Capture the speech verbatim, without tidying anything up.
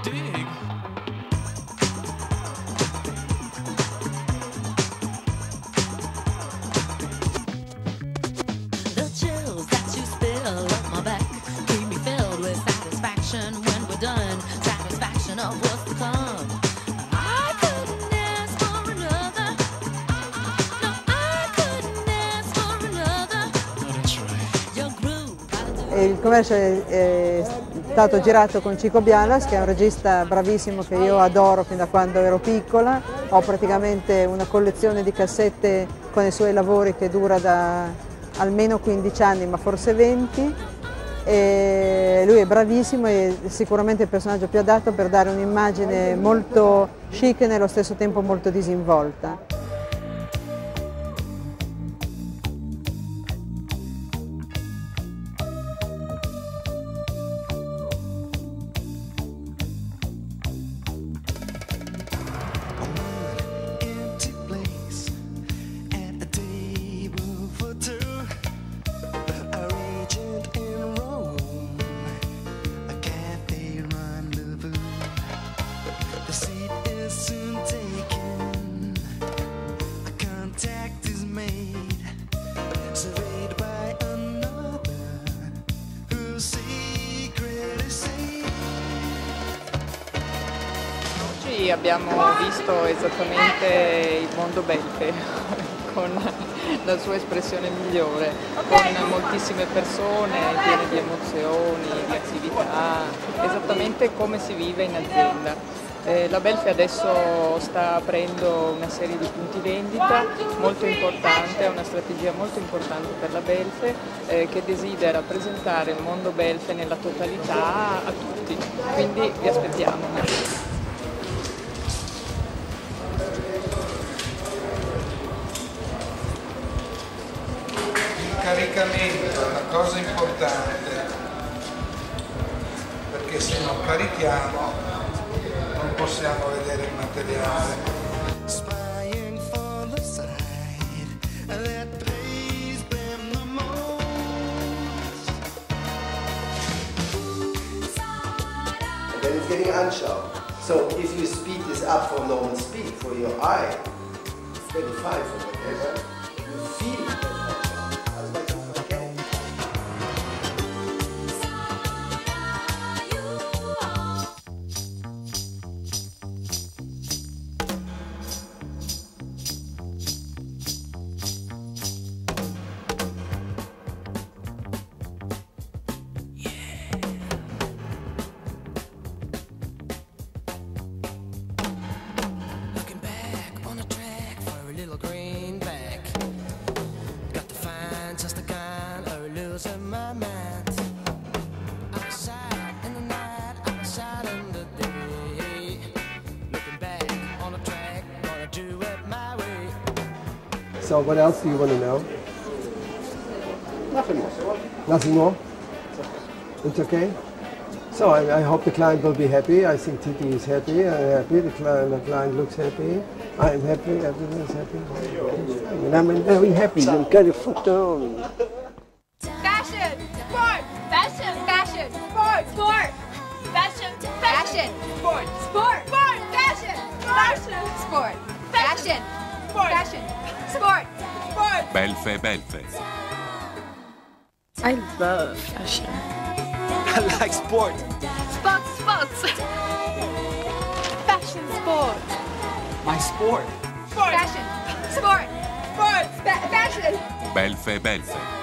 dig. The chills that you spill up my back keep me filled with satisfaction when we're done. Satisfaction of what's to come. I couldn't ask for another. No, I couldn't ask for another. Oh, that's right. Your groove. E il commercio è, è stato girato con Chico Bialas, che è un regista bravissimo che io adoro fin da quando ero piccola. Ho praticamente una collezione di cassette con i suoi lavori che dura da almeno quindici anni, ma forse venti. E lui è bravissimo e sicuramente il personaggio più adatto per dare un'immagine molto chic e nello stesso tempo molto disinvolta. Abbiamo visto esattamente il mondo Belfe con la sua espressione migliore, con moltissime persone piene di emozioni, di attività, esattamente come si vive in azienda. Eh, la Belfe adesso sta aprendo una serie di punti vendita molto importante, è una strategia molto importante per la Belfe eh, che desidera presentare il mondo Belfe nella totalità a tutti, quindi vi aspettiamo. Il caricamento è una cosa importante, perché se non carichiamo non possiamo vedere il materiale. Then it's getting unsharp. So if you speed this up for normal speed for your eye, it's twenty-five or whatever, you feel it. So what else do you want to know? Nothing more. Nothing more? It's okay? So I, I hope the client will be happy. I think Titi is happy. I'm happy. The client, the client looks happy. I'm happy. Everyone is happy. And I'm very happy. I'm kind of fucked on. Fashion, sport, fashion, fashion, sport, sport, fashion, fashion, sport, sport, sport, fashion, fashion, sport, fashion, sport, fashion, sport, sport. Belfe, Belfe. I love fashion. I like sport. Sports, sports. Fashion, sport. My sport. Sport. Fashion, sport, sport, fa fashion. Belfe, Belfe.